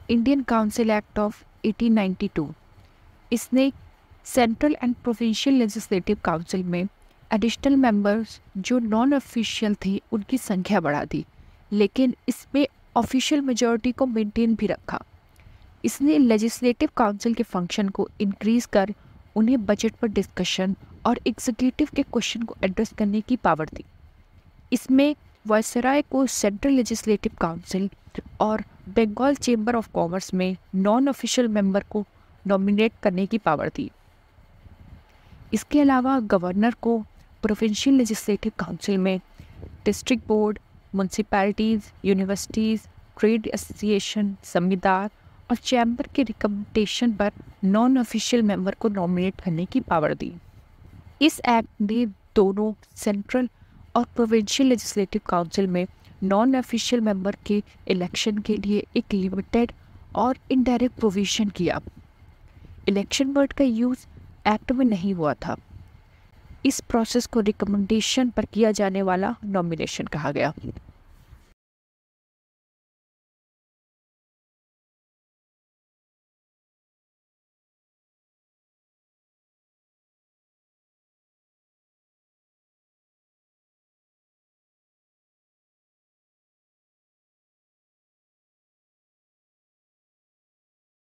Indian council act of 1892। इसने central and provincial legislative council में additional members जो non official थे उनकी संख्या बढ़ा दी, लेकिन इसमें ऑफिशियल मेजॉरिटी को मेंटेन भी रखा। इसने लेजिस्लेटिव काउंसिल के फंक्शन को इंक्रीज कर उन्हें बजट पर डिस्कशन और एग्जीक्यूटिव के क्वेश्चन को एड्रेस करने की पावर दी। इसमें वायसराय को सेंट्रल लेजिस्लेटिव काउंसिल और बंगाल चेंबर ऑफ कॉमर्स में नॉन ऑफिशियल मेंबर को नॉमिनेट करने की पावर दी। इसके अलावा गवर्नर को प्रोविंशियल लेजिस्लेटिव काउंसिल में district board, municipalities, universities, trade association, जमींदार और चैम्बर के रिकमेंडेशन पर नॉन ऑफिशियल मेंबर को नॉमिनेट करने की पावर दी। इस एक्ट ने दोनों सेंट्रल और प्रोविंशियल लेजिस्लेटिव काउंसिल में नॉन ऑफिशियल मेंबर के इलेक्शन के लिए एक लिमिटेड और इनडायरेक्ट प्रोविजन किया। इलेक्शन वर्ड का यूज़ एक्ट में नहीं हुआ था। इस प्रोसेस को रिकमेंडेशन पर किया जाने वाला नॉमिनेशन कहा गया।